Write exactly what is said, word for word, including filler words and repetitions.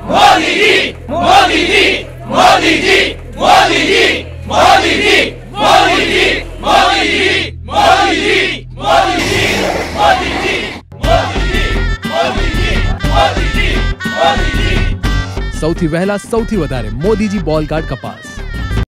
मोदी जी, मोदी जी, मोदी जी, मोदी जी, मोदी जी, मोदी जी, मोदी जी, मोदी जी, मोदी जी, मोदी जी, मोदी जी, मोदी जी, मोदी जी, मोदी जी। સૌથી વહેલા સૌથી વધારે મોદીજી બોલ કાર્ડ કપાસ।